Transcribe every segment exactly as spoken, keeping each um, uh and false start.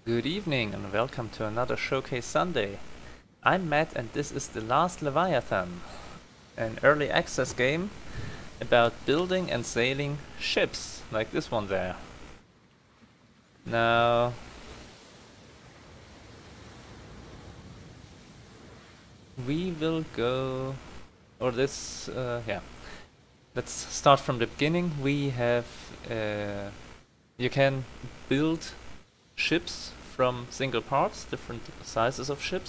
Good evening and welcome to another Showcase Sunday. I'm Matt and this is the last Leviathan, an early access game about building and sailing ships, like this one there. Now, we will go, or this, uh, yeah, let's start from the beginning. We have, uh, you can build ships from single parts, different sizes of ships,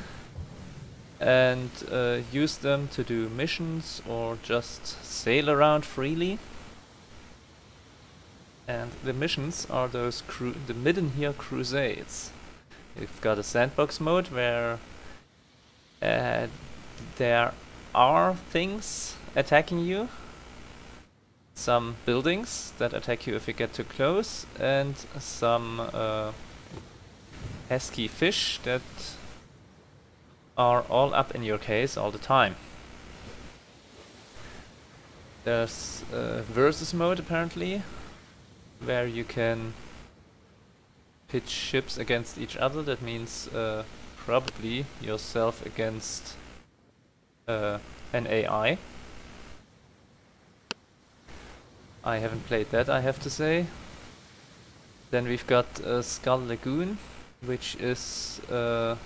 and uh, use them to do missions or just sail around freely. And the missions are those cru the Midden here crusades. You've got a sandbox mode where uh, there are things attacking you, some buildings that attack you if you get too close, and some uh, pesky fish that are all up in your case all the time. There's uh, versus mode apparently, where you can pitch ships against each other. That means uh, probably yourself against uh, an A I. I haven't played that, I have to say. Then we've got uh, Skull Lagoon, which is uh,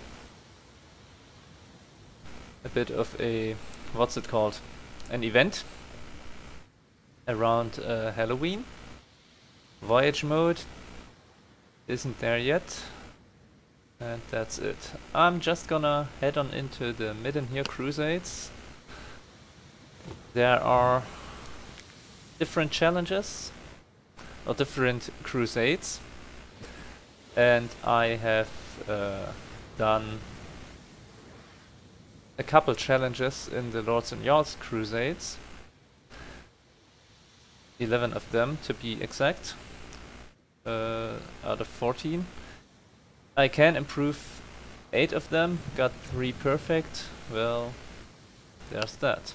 a bit of a, what's it called, an event around uh, Halloween. Voyage mode isn't there yet, and that's it. I'm just gonna head on into the Midden here crusades. There are different challenges or different crusades, and I have uh, done a couple challenges in the Lords and Jarls crusades, eleven of them to be exact, uh, out of fourteen. I can improve eight of them, got three perfect. Well, there's that.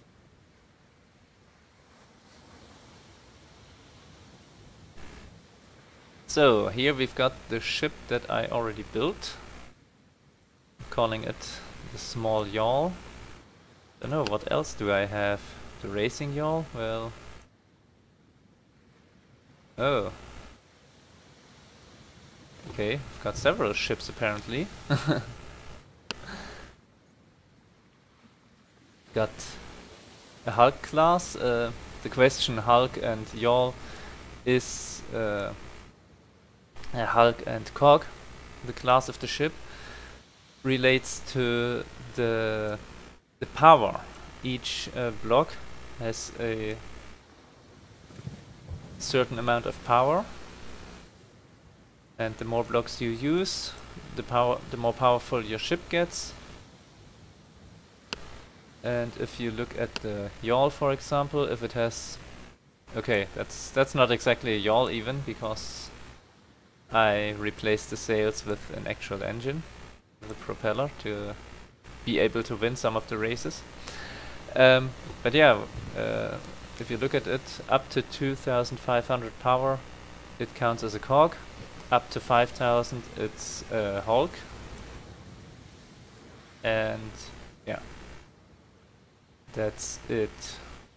So here we've got the ship that I already built, calling it the small yawl. Don't know, what else do I have? The racing yawl? Well, oh, okay, I've got several ships apparently. Got a Hulk class. Uh, the question Hulk and yawl is uh, Uh, Hulk and Cog, the class of the ship, relates to the the power. Each uh, block has a certain amount of power, and the more blocks you use, the power, the more powerful your ship gets. And if you look at the yawl, for example, if it has, okay, that's that's not exactly a yawl even, because I replaced the sails with an actual engine, with a propeller, to be able to win some of the races. Um, but yeah, uh, if you look at it, up to two thousand five hundred power, it counts as a cog. Up to five thousand, it's a Hulk. And yeah, that's it.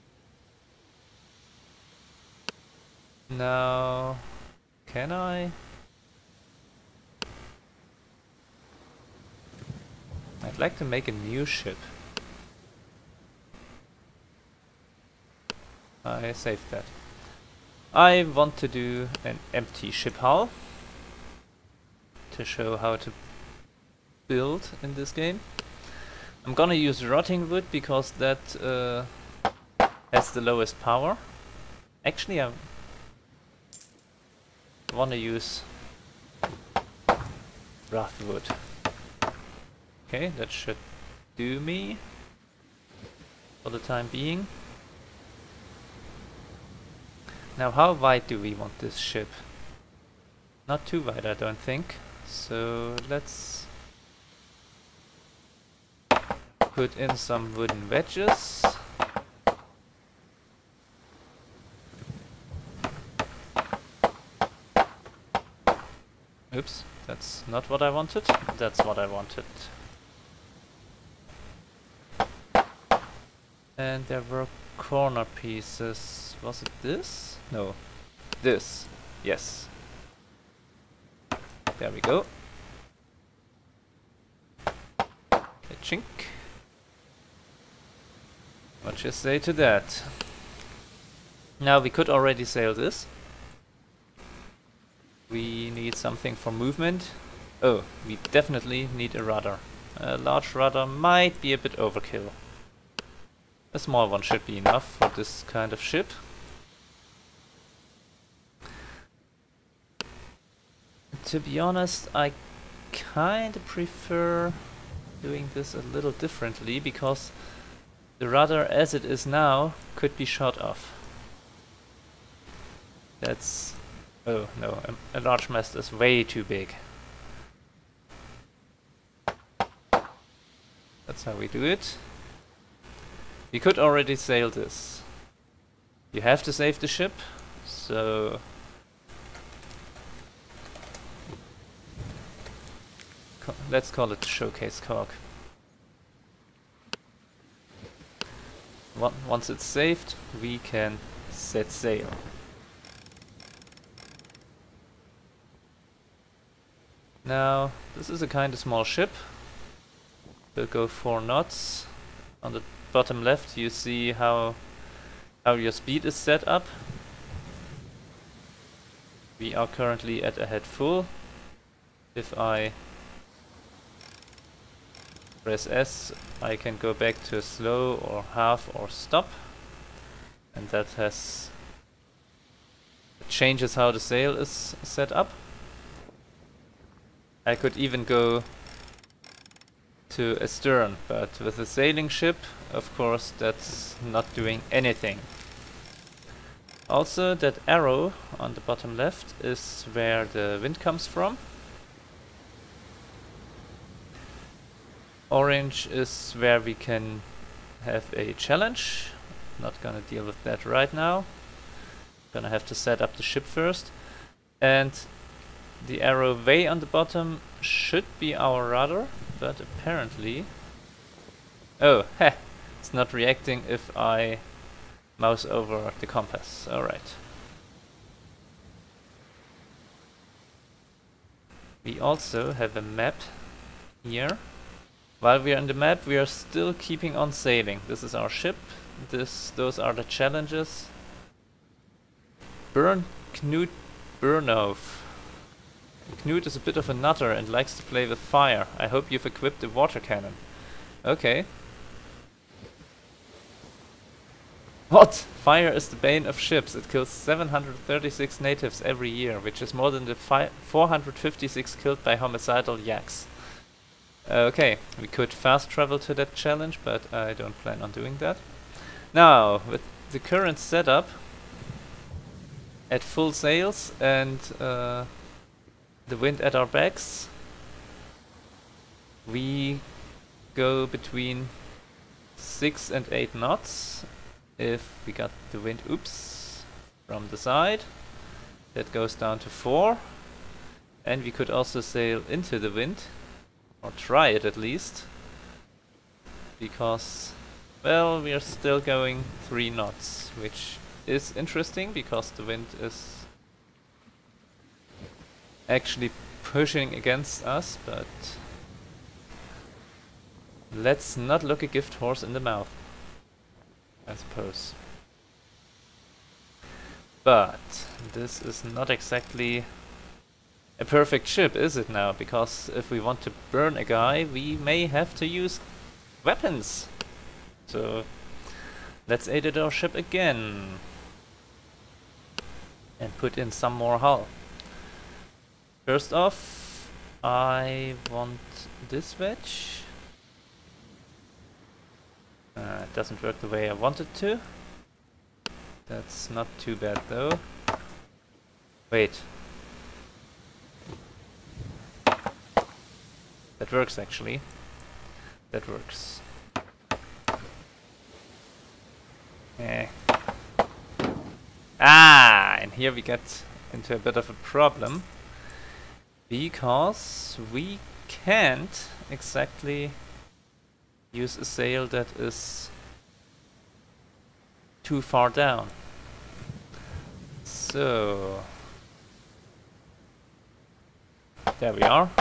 Now, can I? I'd like to make a new ship. I saved that. I want to do an empty ship hull to show how to build in this game. I'm gonna use rotting wood because that uh, has the lowest power. Actually, I wanna use rough wood. Okay, that should do me for the time being. Now, how wide do we want this ship? Not too wide, I don't think. So let's put in some wooden wedges. Oops, that's not what I wanted. That's what I wanted. And there were corner pieces. Was it this? No. This. Yes. There we go. A chink. What you say to that? Now we could already sail this. We need something for movement. Oh, we definitely need a rudder. A large rudder might be a bit overkill. A small one should be enough for this kind of ship. To be honest, I kinda prefer doing this a little differently, because the rudder as it is now could be shot off. That's... oh no, a, a large mast is way too big. That's how we do it. We could already sail this. You have to save the ship, so... Co let's call it showcase cog. One once it's saved, we can set sail. Now, this is a kind of small ship. We'll go four knots. On the bottom left you see how how your speed is set up. We are currently at a head full. If I press S, I can go back to slow or half or stop, and that has it changes how the sail is set up. I could even go to astern, but with a sailing ship, of course, that's not doing anything. Also, that arrow on the bottom left is where the wind comes from. Orange is where we can have a challenge. Not gonna deal with that right now. Gonna have to set up the ship first. And the arrow way on the bottom should be our rudder, but apparently... oh, heh! It's not reacting if I mouse over the compass. Alright. We also have a map here. While we are in the map, we are still keeping on sailing. This is our ship. This, those are the challenges. Burn Knut Burnhof. Knut is a bit of a nutter and likes to play with fire. I hope you've equipped a water cannon. Okay. What? Fire is the bane of ships. It kills seven hundred thirty-six natives every year, which is more than the four hundred fifty-six killed by homicidal yaks. Okay, we could fast travel to that challenge, but I don't plan on doing that. Now, with the current setup, at full sails and uh, the wind at our backs, we go between six and eight knots. If we got the wind, oops, from the side, that goes down to four. And we could also sail into the wind, or try it at least, because, well, we are still going three knots, which is interesting because the wind is actually pushing against us, but let's not look a gift horse in the mouth, I suppose. But this is not exactly a perfect ship, is it now? Because if we want to burn a guy, we may have to use weapons. So let's edit our ship again and put in some more hull. First off, I want this wedge. Uh, it doesn't work the way I want it to. That's not too bad though. Wait. That works actually. That works. Eh. Ah, and here we get into a bit of a problem. Because we can't exactly use a sail that is too far down. So there we are.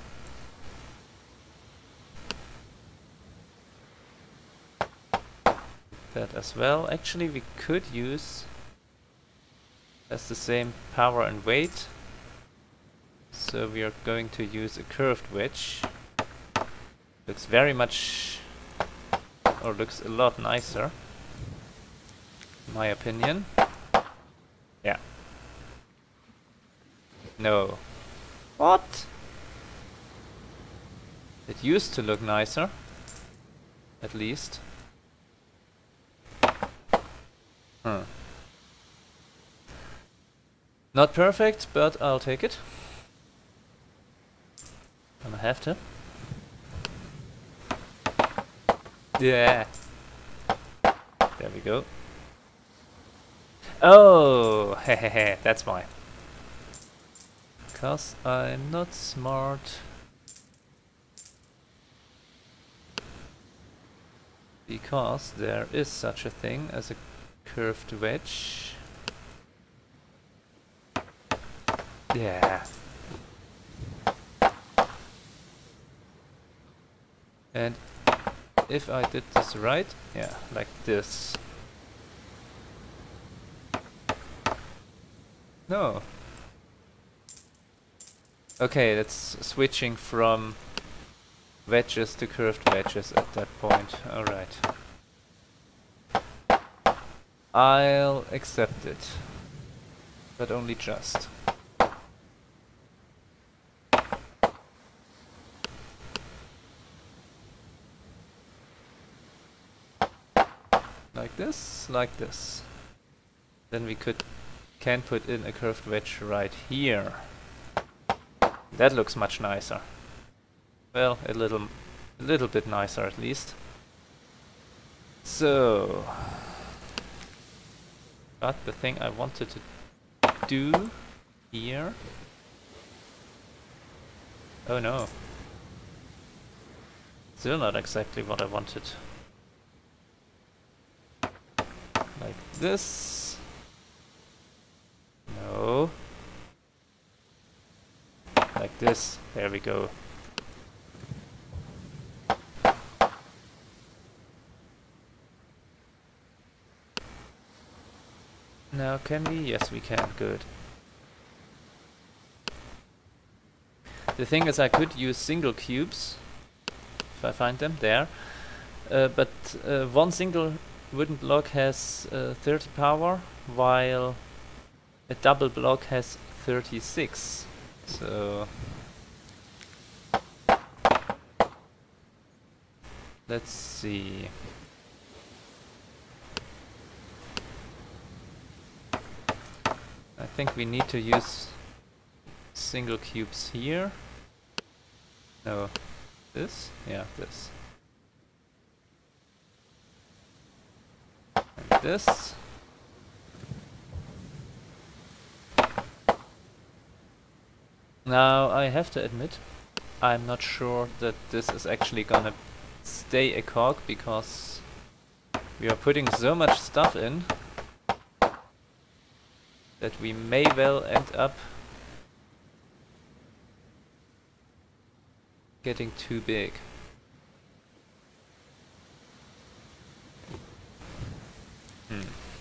That as well. Actually, we could use as the same power and weight. So we are going to use a curved wedge. Looks very much, or looks a lot nicer, in my opinion. Yeah. No. What? It used to look nicer, at least. Huh. Not perfect, but I'll take it. Gonna have to. Yeah. There we go. Oh, hehehe, that's why. Because I'm not smart. Because there is such a thing as a curved wedge. Yeah. And if I did this right, yeah, like this. No. Okay, that's switching from wedges to curved wedges at that point. Alright. I'll accept it. But only just. Like this, like this. Then we could can put in a curved wedge right here. That looks much nicer. Well, a little, a little bit nicer at least. So, but the thing I wanted to do here. Oh no. Still not exactly what I wanted. Like this. No. Like this. There we go. Now can we? Yes, we can. Good. The thing is, I could use single cubes if I find them there, uh, but uh, one single wooden block has uh, thirty power, while a double block has thirty-six. So let's see. I think we need to use single cubes here. No, this? Yeah, this. And this. Now, I have to admit, I'm not sure that this is actually gonna stay a cog, because we are putting so much stuff in that we may well end up getting too big. Hmm.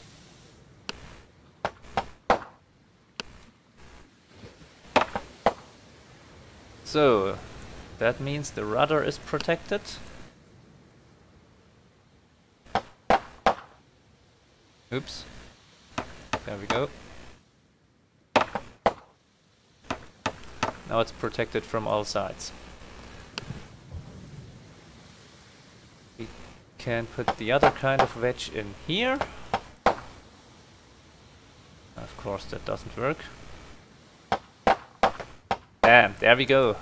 So, that means the rudder is protected. Oops. There we go. Now it's protected from all sides. We can put the other kind of wedge in here. Of course that doesn't work. Bam, there we go.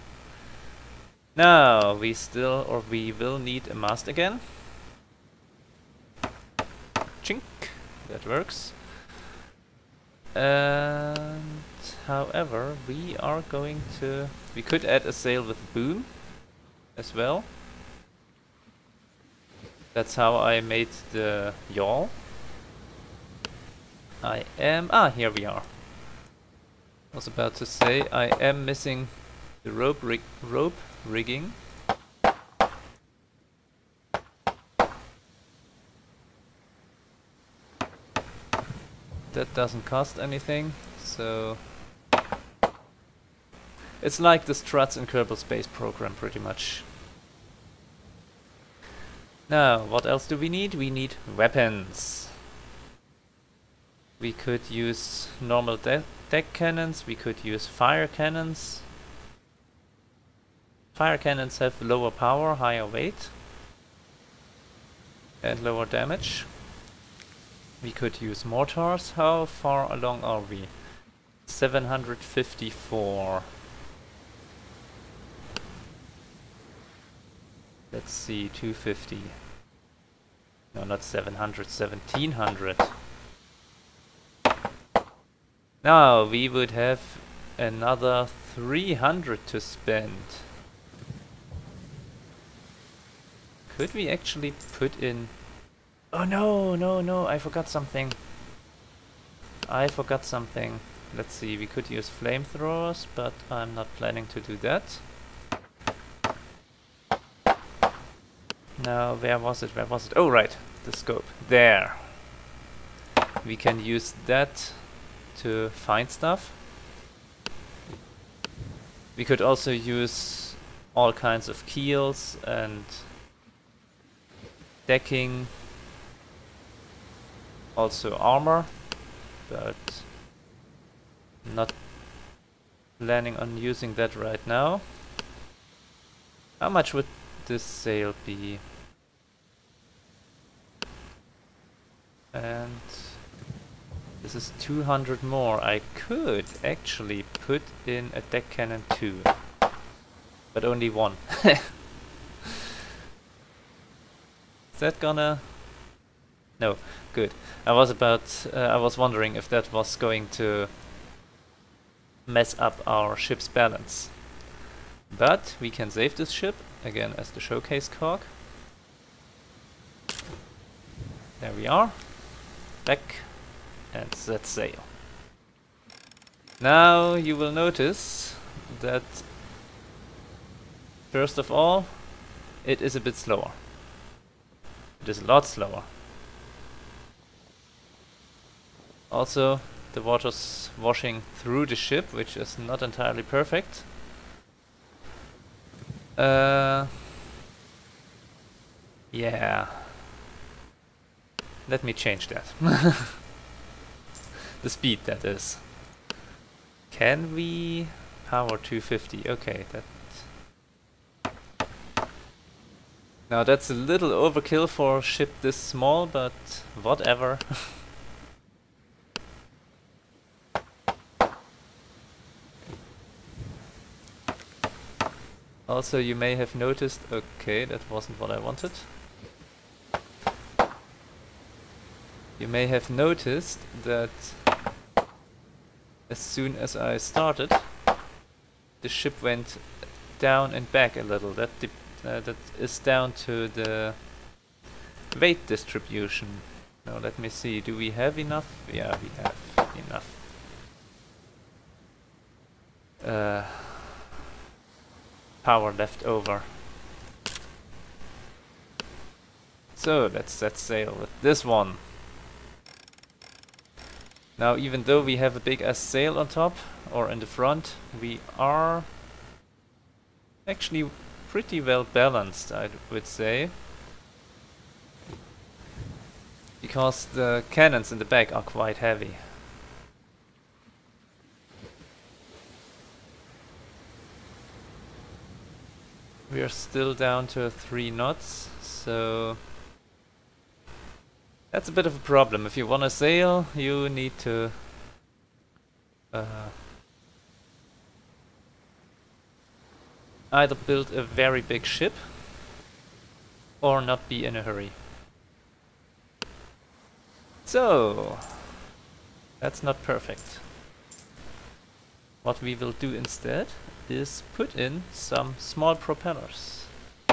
Now we still, or we will need a mast again. Chink, that works. And however, we are going to... We could add a sail with boom as well. That's how I made the yawl. I am... Ah, here we are. I was about to say, I am missing the rope, rig rope rigging. That doesn't cost anything, so... It's like the struts in Kerbal Space Program, pretty much. Now, what else do we need? We need weapons. We could use normal de deck cannons, we could use fire cannons. Fire cannons have lower power, higher weight, and lower damage. We could use mortars. How far along are we? seven hundred fifty-four. Let's see, two fifty. No, not seven hundred, seventeen hundred. Now we would have another three hundred to spend. Could we actually put in... Oh no, no, no, I forgot something. I forgot something. Let's see, we could use flamethrowers, but I'm not planning to do that. Now, where was it? Where was it? Oh, right, the scope. There. We can use that to find stuff. We could also use all kinds of keels and decking. Also armor, but not planning on using that right now. How much would this sail be? And this is two hundred more. I could actually put in a deck cannon too, but only one. Is that gonna... No, good. I was about, uh, I was wondering if that was going to mess up our ship's balance. But we can save this ship, again as the showcase cog. There we are. Back and set sail. Now you will notice that first of all, it is a bit slower. It is a lot slower. Also, the water's washing through the ship, which is not entirely perfect. Uh, yeah. Let me change that. The speed, that is. Can we power two fifty? Okay, that. Now that's a little overkill for a ship this small, but whatever. Also, you may have noticed, okay, that wasn't what I wanted. You may have noticed that as soon as I started, the ship went down and back a little. That dip, uh, that is down to the weight distribution. Now let me see, do we have enough? Yeah, we have enough. Uh, power left over. So let's set sail with this one. Now, even though we have a big ass sail on top or in the front, we are actually pretty well balanced, I would say, because the cannons in the back are quite heavy. We are still down to three knots, so that's a bit of a problem. If you want to sail, you need to uh, either build a very big ship or not be in a hurry. So, that's not perfect. what we will do instead is put in some small propellers.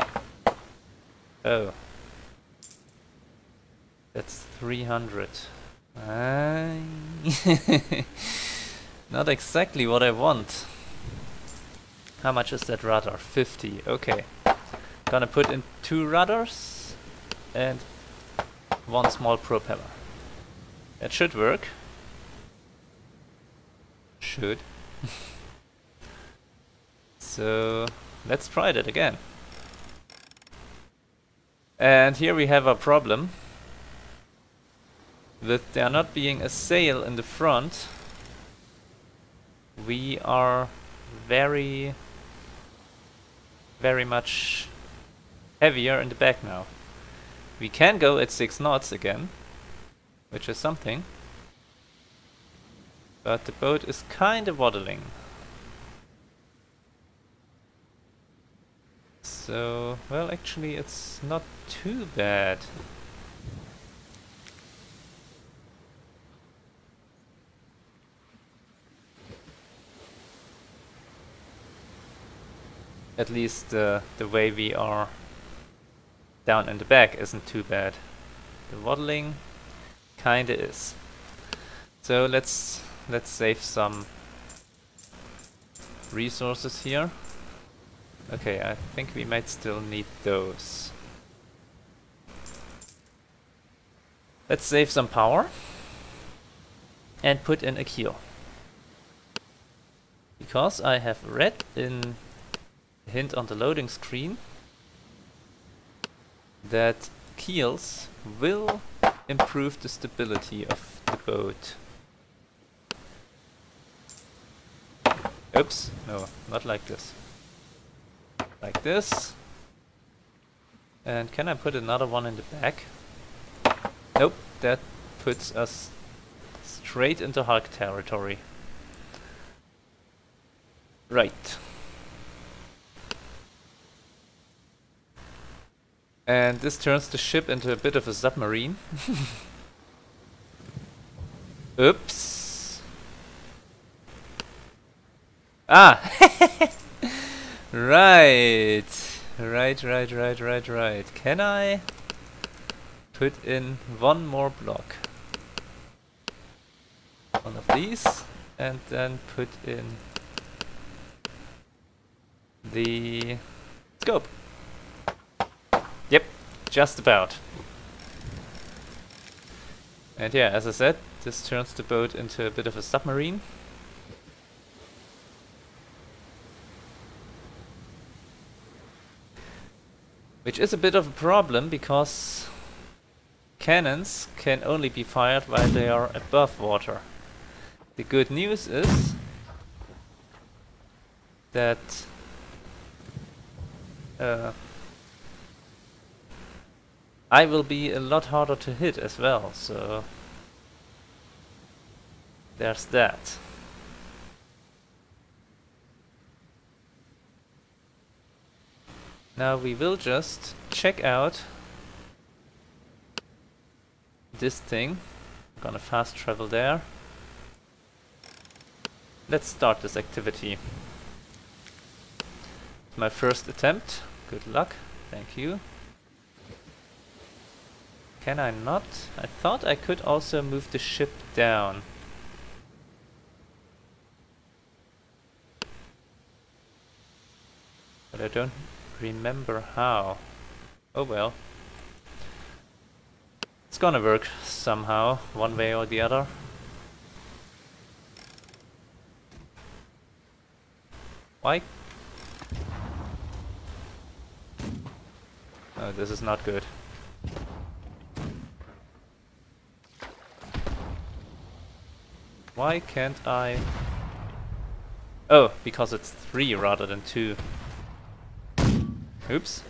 Oh. That's three hundred. Uh, not exactly what I want. How much is that rudder? fifty. Okay. Gonna put in two rudders and one small propeller. That should work. Should. So let's try that again. And here we have a problem. With there not being a sail in the front, we are very, very much heavier in the back now. We can go at six knots again, which is something, but the boat is kind of waddling. So, well, actually it's not too bad. At least uh, the way we are down in the back isn't too bad. The waddling kinda is. So let's let's save some resources here. Okay, I think we might still need those. Let's save some power and put in a keel. Because I have read in a hint on the loading screen that keels will improve the stability of the boat. Oops, no, not like this. Like this. And can I put another one in the back? Nope, that puts us straight into Hulk territory. Right. And this turns the ship into a bit of a submarine. Oops. Ah! Right. Right, right, right, right, right. Can I put in one more block? One of these, and then put in the scope. Yep, just about. And yeah, as I said, this turns the boat into a bit of a submarine. Which is a bit of a problem because cannons can only be fired while they are above water. The good news is that uh, I will be a lot harder to hit as well, so there's that. Now we will just check out this thing. I'm gonna fast travel there. Let's start this activity. My first attempt. Good luck. Thank you. Can I not? I thought I could also move the ship down. But I don't remember how. Oh well. It's gonna work somehow, one way or the other. Why? Oh, this is not good. Why can't I... Oh, because it's three rather than two. Oops.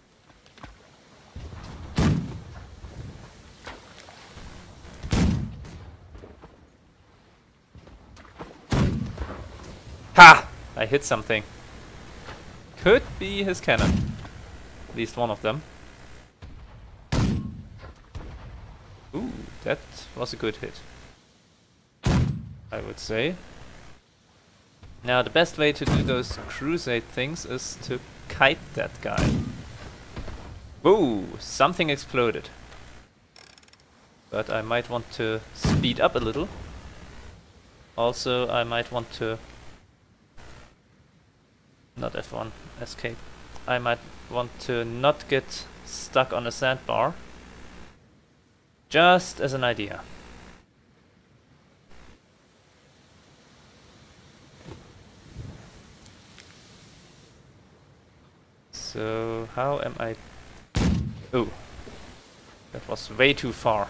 Ha! I hit something. Could be his cannon. At least one of them. Ooh, that was a good hit, I would say. Now the best way to do those crusade things is to kite that guy. Whoa! Something exploded. But I might want to speed up a little. Also, I might want to... Not F one, escape. I might want to not get stuck on a sandbar. Just as an idea. So, how am I... Oh, that was way too far.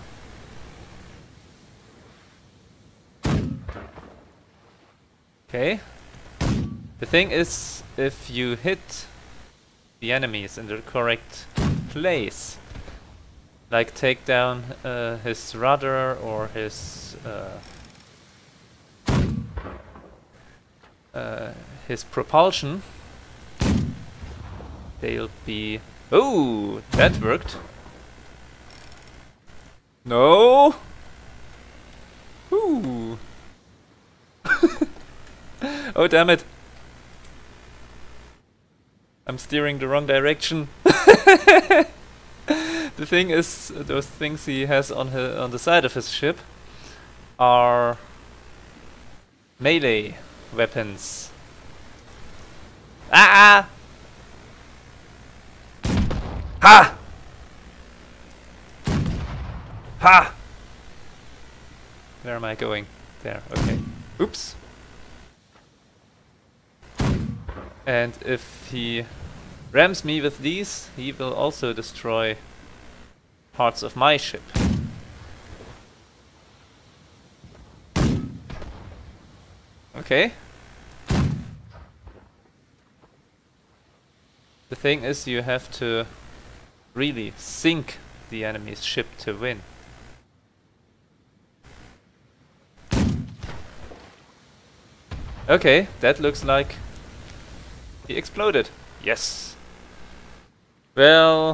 Okay. The thing is, if you hit the enemies in the correct place, like take down uh, his rudder or his uh, uh, his propulsion, they'll be... Oh, that worked. No. Ooh. Oh, damn it. I'm steering the wrong direction. The thing is, those things he has on his, on the side of his ship are melee weapons. Ah! Ha! Ha! Where am I going? There, okay. Oops. And if he rams me with these, he will also destroy parts of my ship. Okay. The thing is, you have to really sink the enemy's ship to win. Okay, that looks like he exploded. Yes. Well,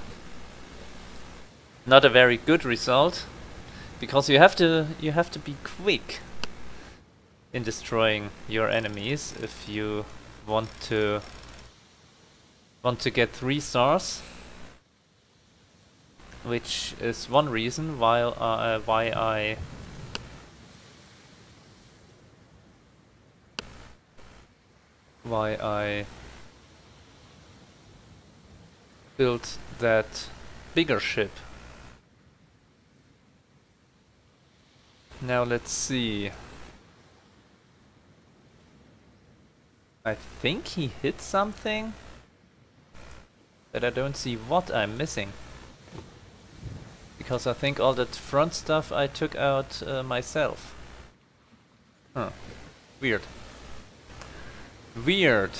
not a very good result, because you have to you have to be quick in destroying your enemies if you want to want to get three stars, which is one reason why uh, why I why I built that bigger ship. Now let's see. I think he hit something, but I don't see what I'm missing. Because I think all that front stuff I took out uh, myself. Huh. Weird. Weird.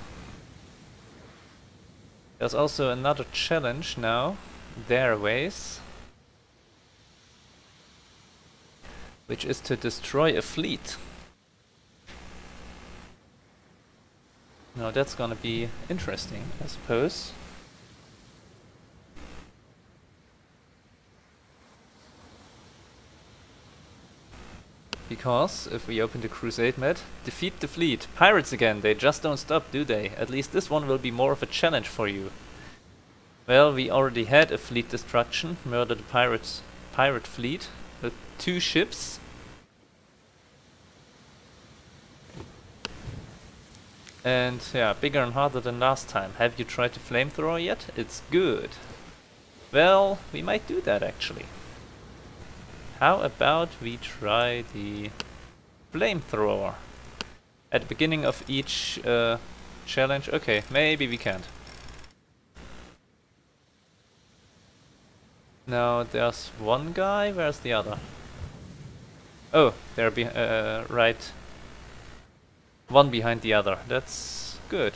There's also another challenge now, their ways, which is to destroy a fleet. Now that's gonna be interesting, I suppose. Because if we open the Crusade map, defeat the fleet. Pirates again, they just don't stop, do they? At least this one will be more of a challenge for you. Well, we already had a fleet destruction, murdered the pirates, pirate fleet with two ships. And yeah, bigger and harder than last time. Have you tried the flamethrower yet? It's good. Well, we might do that actually. How about we try the flamethrower at the beginning of each uh, challenge? Okay, maybe we can't. Now there's one guy, where's the other? Oh, they're be uh, right. One behind the other, that's good.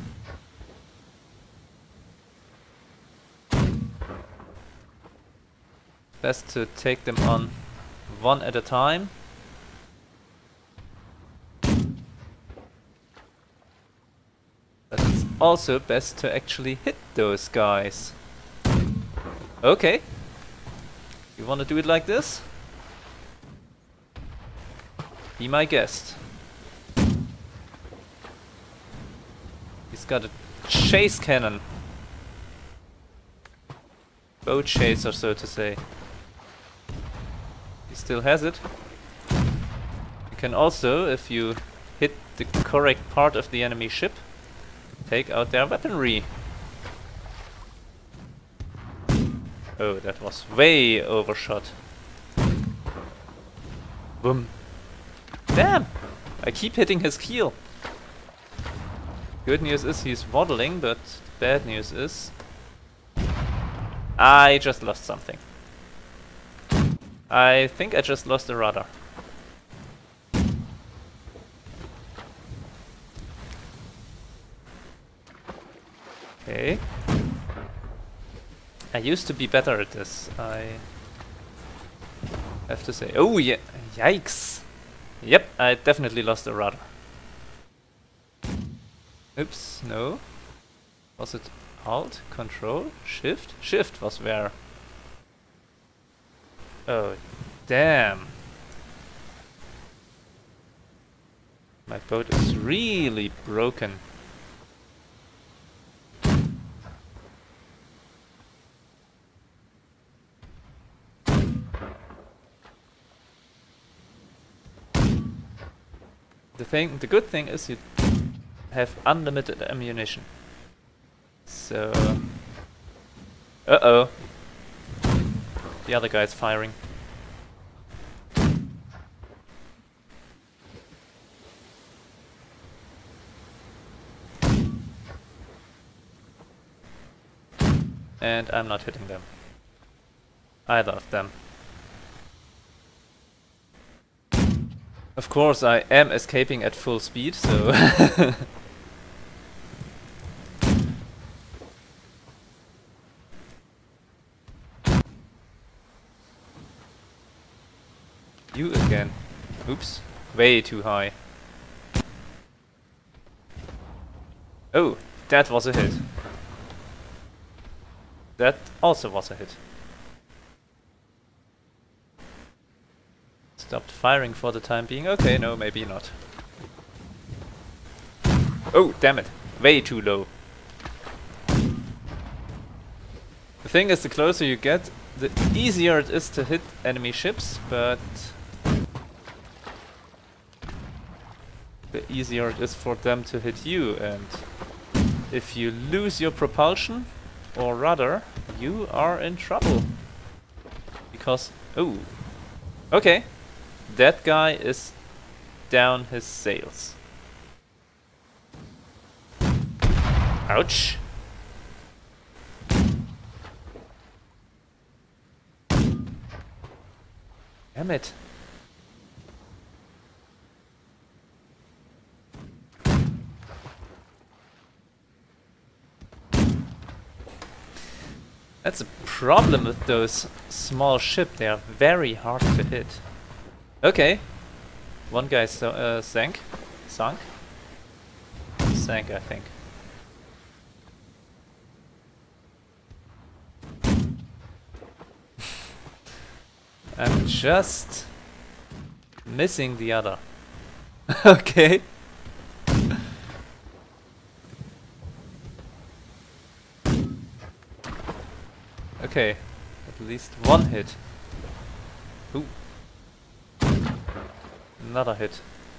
Best to take them on one at a time. But it's also best to actually hit those guys. Okay. You wanna do it like this? Be my guest. He's got a chase cannon. Boat chaser, so to say. He still has it. You can also, if you hit the correct part of the enemy ship, take out their weaponry. Oh, that was way overshot. Boom. Damn! I keep hitting his keel. Good news is he's waddling, but bad news is I just lost something. I think I just lost a rudder. Okay. I used to be better at this, I have to say. Oh yeah, yikes! Yep, I definitely lost a rudder. Oops, no. Was it Alt, Control, Shift? Shift was where. Oh, damn. My boat is really broken. The thing, the good thing is you have unlimited ammunition. So... Uh-oh. The other guy's firing. And I'm not hitting them. Either of them. Of course, I am escaping at full speed, so... You again. Oops. Way too high. Oh, that was a hit. That also was a hit. Stopped firing for the time being. Okay, no, maybe not. Oh, damn it. Way too low. The thing is, the closer you get, the easier it is to hit enemy ships, but the easier it is for them to hit you, and if you lose your propulsion or rudder, you are in trouble. Because, oh, okay. That guy is down his sails. Ouch. Damn it. That's a problem with those small ships. They are very hard to hit. Okay. One guy so, uh, sank. Sunk? Sank, I think. I'm just missing the other. Okay. Okay. At least one hit. Ooh. Another hit.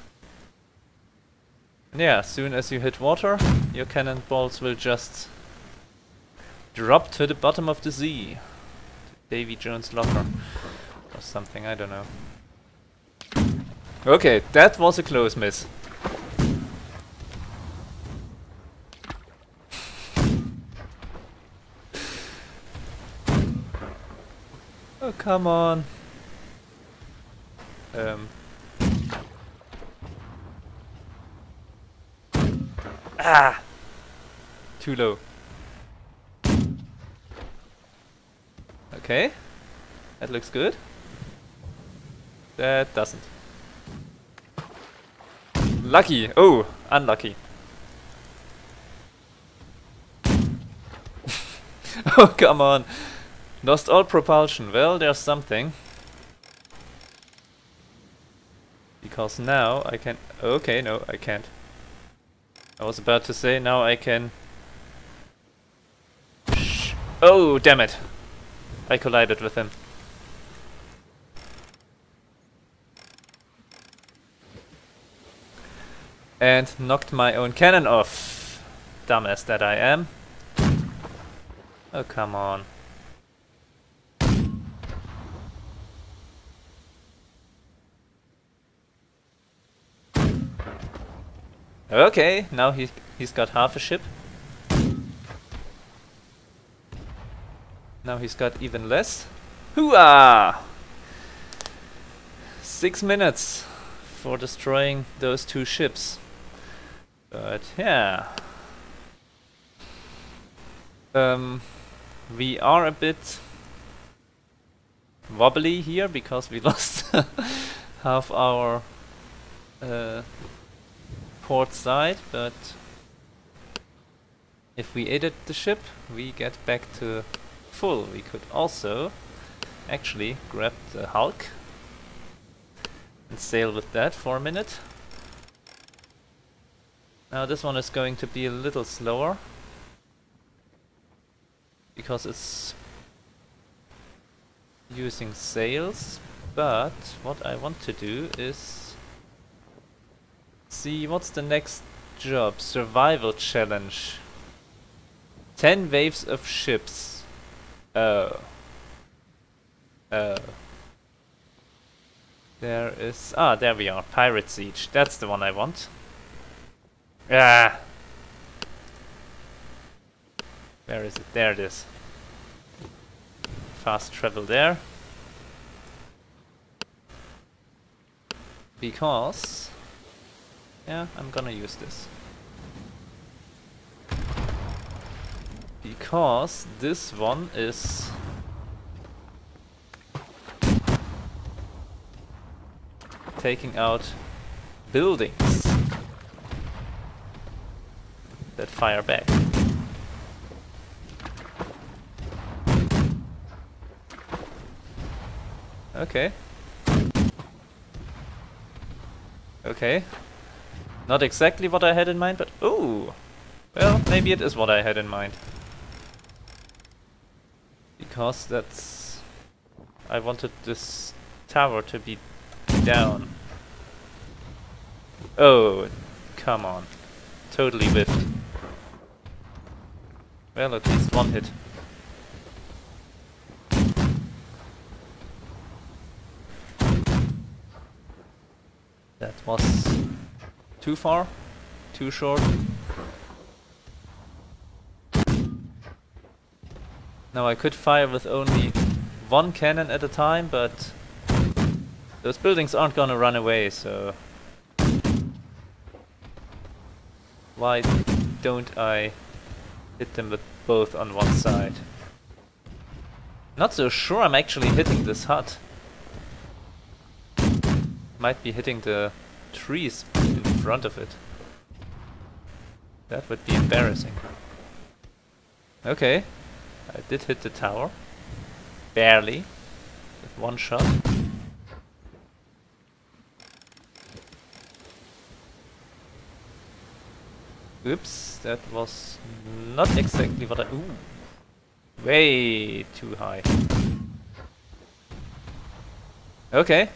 And yeah, as soon as you hit water, your cannonballs will just drop to the bottom of the sea. Davy Jones' locker. Or something, I don't know. Okay, that was a close miss. Oh, come on. Um. Ah! Too low. Okay. That looks good. That doesn't. Lucky! Oh! Unlucky. Oh, come on! Lost all propulsion. Well, there's something. Because now I can... Okay, no, I can't. I was about to say, now I can... Sh oh, damn it! I collided with him. And knocked my own cannon off. Dumbass that I am. Oh, come on. Okay, now he, he's got half a ship. Now he's got even less. Hooah! Six minutes for destroying those two ships. But yeah. Um, we are a bit wobbly here because we lost half our uh, port side, but if we edit the ship, we get back to full. We could also actually grab the Hulk and sail with that for a minute. Now this one is going to be a little slower because it's using sails, but what I want to do is see what's the next job. Survival challenge. Ten waves of ships. Oh. Oh. There is... Ah, there we are. Pirate Siege. That's the one I want. Ah! Where is it? There it is. Fast travel there. Because... yeah, I'm gonna use this. Because this one is... taking out buildings that fire back. Okay. Okay. Not exactly what I had in mind, but ooh! Well, maybe it is what I had in mind. Because that's... I wanted this tower to be down. Oh, come on. Totally whiffed. Well, at least one hit. That was too far, too short. Now I could fire with only one cannon at a time, but those buildings aren't gonna run away, so why don't I hit them with both on one side? Not so sure I'm actually hitting this hut. Might be hitting the trees in front of it. That would be embarrassing. Okay, I did hit the tower. Barely. With one shot. Oops, that was not exactly what I... Ooh! Way too high. Okay.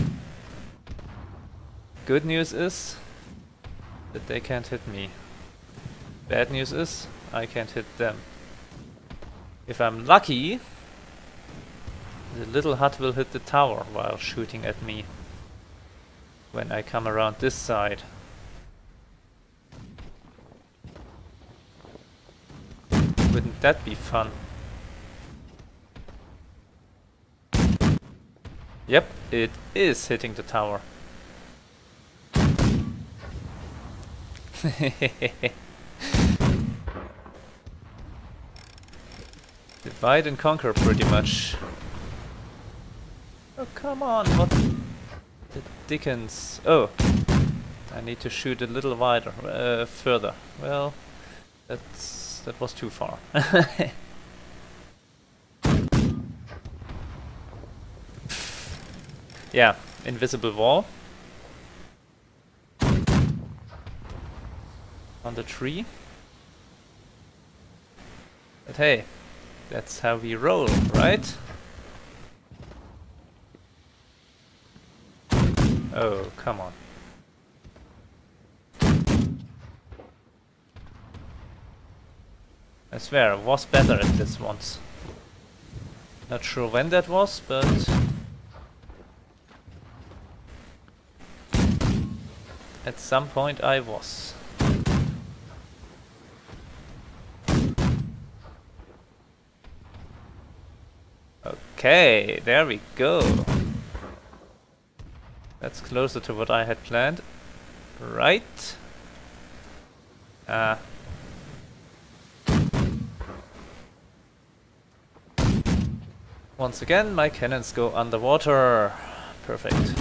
Good news is that they can't hit me. Bad news is I can't hit them. If I'm lucky, the little hut will hit the tower while shooting at me when I come around this side. Wouldn't that be fun? Yep, it is hitting the tower. Divide and conquer, pretty much. Oh, come on, what the dickens? Oh, I need to shoot a little wider, uh, further. Well, that's that was too far. Yeah, invisible wall. on the tree. But hey, that's how we roll, right? Oh, come on. I swear, I was better at this once. Not sure when that was, but... at some point I was. Okay, there we go. That's closer to what I had planned. Right. Ah. Once again, my cannons go underwater. Perfect.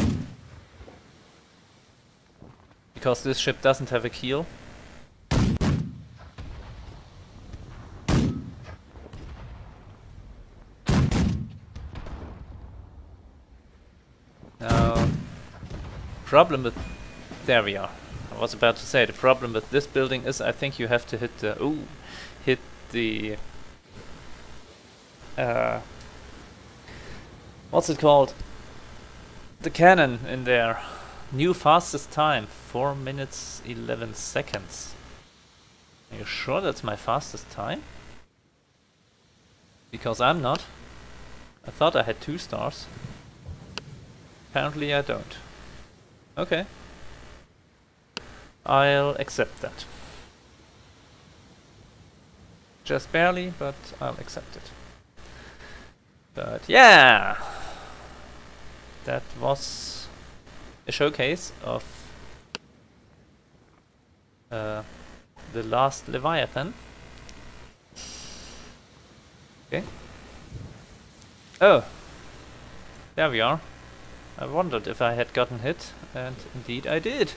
Because this ship doesn't have a keel. Now, problem with... there we are. I was about to say, the problem with this building is I think you have to hit the... ooh, hit the... Uh, what's it called? The cannon in there. New fastest time, four minutes eleven seconds. Are you sure that's my fastest time? Because I'm not. I thought I had two stars. Apparently I don't. Okay. I'll accept that. Just barely, but I'll accept it. But yeah! That was a showcase of uh, the last Leviathan. Okay. Oh! There we are. I wondered if I had gotten hit, and indeed I did.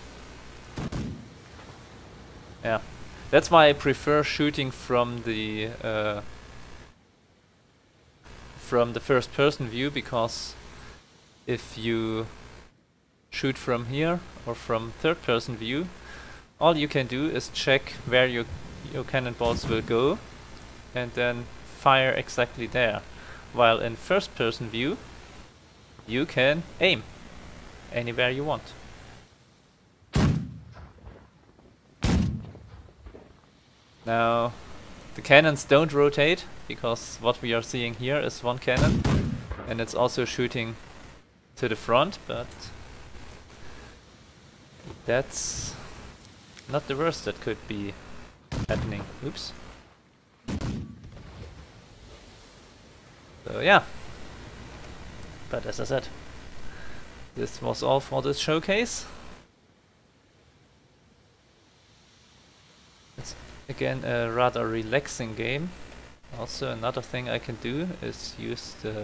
Yeah. That's why I prefer shooting from the uh, from the first person view, because if you shoot from here or from third person view, all you can do is check where your your cannonballs will go and then fire exactly there. While in first person view you can aim anywhere you want. Now the cannons don't rotate, because what we are seeing here is one cannon and it's also shooting to the front, but that's not the worst that could be happening. Oops. So yeah. But as I said, this was all for this showcase. It's again a rather relaxing game. Also another thing I can do is use the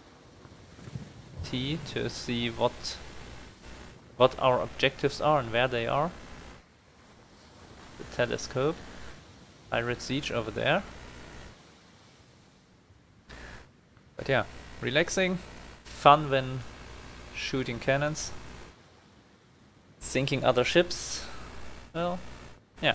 T to see what what our objectives are and where they are. The telescope. Pirate Siege over there. But yeah, relaxing, fun when shooting cannons, sinking other ships. Well, yeah.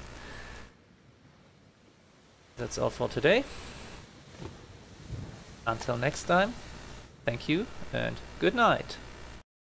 That's all for today. Until next time, thank you and good night.